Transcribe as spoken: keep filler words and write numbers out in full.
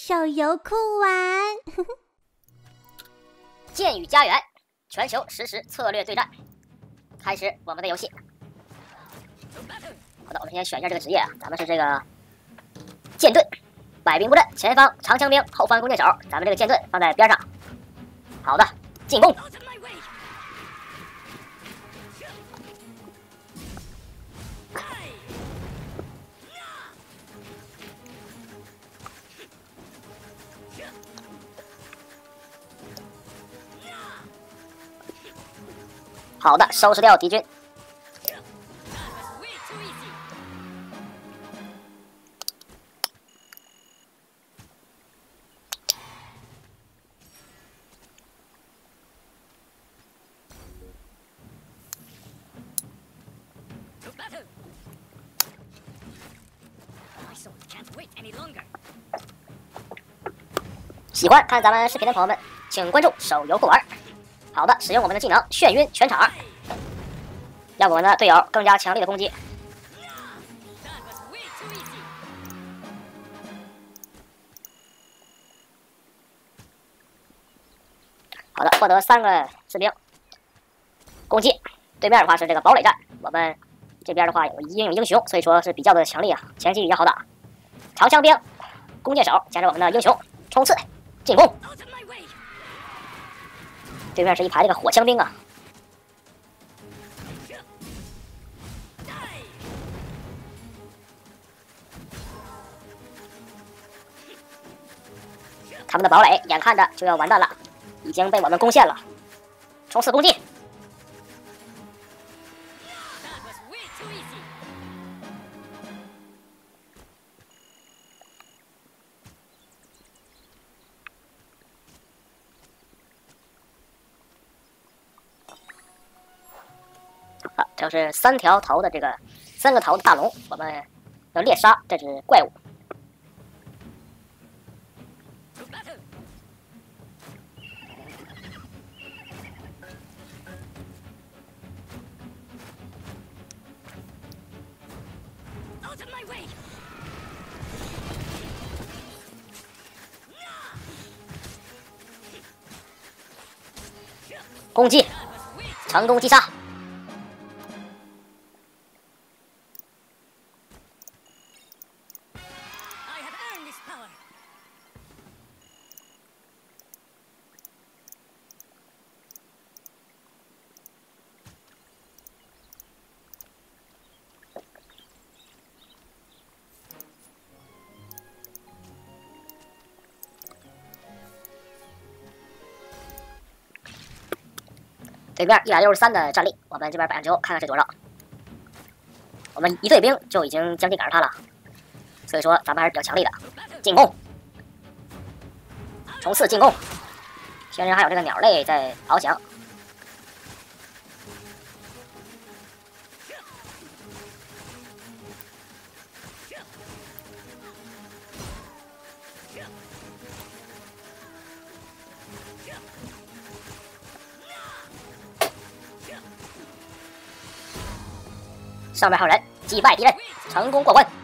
手游酷玩。 剑与家园，全球实时策略对战，开始我们的游戏。好的，我们先选一下这个职业啊，咱们是这个剑盾，摆兵布阵，前方长枪兵，后方弓箭手，咱们这个剑盾放在边上。好的，进攻。 好的，收拾掉敌军。喜欢看咱们视频的朋友们，请关注手游酷玩。 好的，使用我们的技能眩晕全场，让我们的队友更加强力的攻击。好的，获得三个士兵攻击。对面的话是这个堡垒战，我们这边的话有英勇英雄，所以说是比较的强力啊，前期比较好打。长枪兵、弓箭手加上我们的英雄冲刺进攻。 对面是一排这个火枪兵啊！他们的堡垒眼看着就要完蛋了，已经被我们攻陷了。冲刺攻击！好，这是三条头的这个三个头的大龙，我们要猎杀这只怪物。攻击，成功击杀。 对面一百六十三的战力，我们这边百分之九，看看是多少。我们一队兵就已经将近赶上他了，所以说咱们还是比较强力的。进攻，冲刺进攻。天人还有这个鸟类在翱翔。上面还有人击败敌人，成功过关。